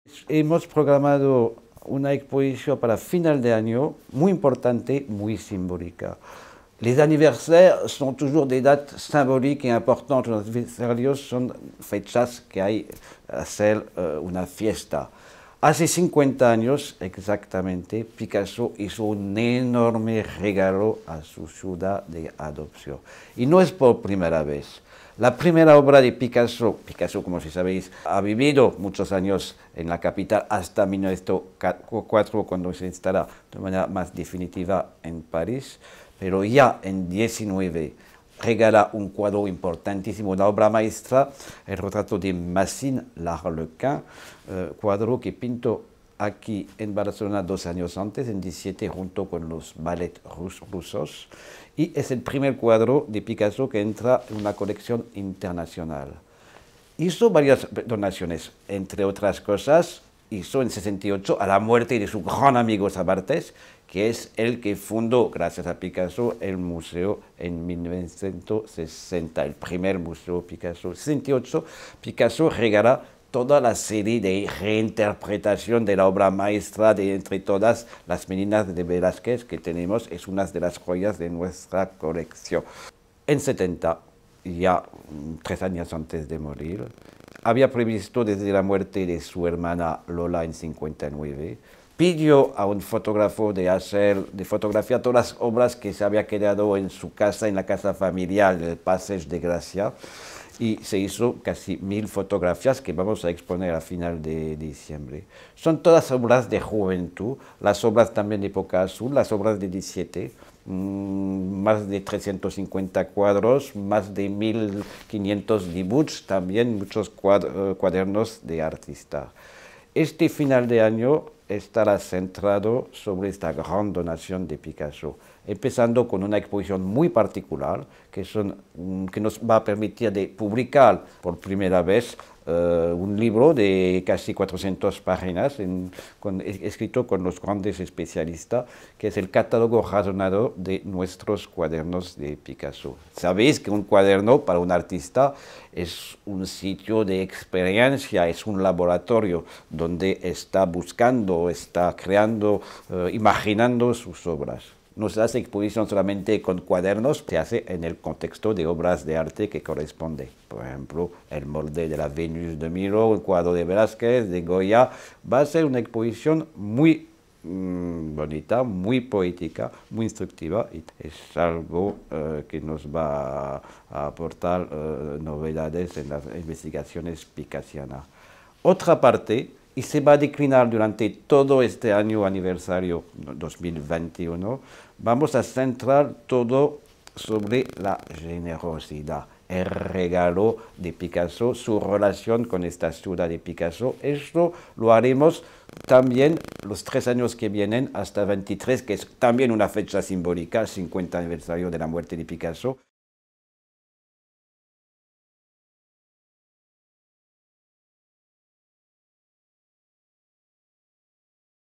Hemos programado una exposición para final de año muy importante, muy simbólica. Les anniversaires sont toujours des dates symboliques et importantes. Los aniversarios son fechas que hay hacer una fiesta. Hace 50 años exactamente, Picasso hizo un enorme regalo a su ciudad de adopción. Y no es por primera vez. La primera obra de Picasso, como si sabéis, ha vivido muchos años en la capital hasta 1904, cuando se instala de manera más definitiva en París, pero ya en 19 regala un cuadro importantísimo, una obra maestra, el retrato de Massin, l'Arlequin, cuadro que pintó aquí en Barcelona 2 años antes, en 17, junto con los ballet rusos, y es el primer cuadro de Picasso que entra en una colección internacional. Hizo varias donaciones, entre otras cosas, hizo en 68 a la muerte de su gran amigo Sabartés, que es el que fundó, gracias a Picasso, el museo en 1960, el primer museo Picasso. En 68, Picasso regala toda la serie de reinterpretación de la obra maestra de entre todas las meninas de Velázquez que tenemos, es una de las joyas de nuestra colección. En 70, ya 3 años antes de morir, había previsto desde la muerte de su hermana Lola en 59, pidió a un fotógrafo de fotografiar todas las obras que se había quedado en su casa, en la casa familiar del Passeig de Gracia, y se hizo casi 1000 fotografías que vamos a exponer a final de diciembre. Son todas obras de juventud, las obras también de época azul, las obras de 17, más de 350 cuadros, más de 1500 dibujos, también muchos cuadernos de artista. Este final de año estará centrado sobre esta gran donación de Picasso, empezando con una exposición muy particular que nos va a permitir de publicar por primera vez un libro de casi 400 páginas, escrito con los grandes especialistas, que es el catálogo razonado de nuestros cuadernos de Picasso. Sabéis que un cuaderno para un artista es un sitio de experiencia, es un laboratorio donde está buscando, está creando, imaginando sus obras. No se hace exposición solamente con cuadernos, se hace en el contexto de obras de arte que corresponde. Por ejemplo, el molde de la Venus de Milo, el cuadro de Velázquez, de Goya. Va a ser una exposición muy bonita, muy poética, muy instructiva, y es algo que nos va a aportar novedades en las investigaciones picassianas. Otra parte, y se va a declinar durante todo este año aniversario 2021, vamos a centrar todo sobre la generosidad, el regalo de Picasso, su relación con esta ciudad de Picasso. Esto lo haremos también los 3 años que vienen, hasta 23, que es también una fecha simbólica, 50 aniversario de la muerte de Picasso.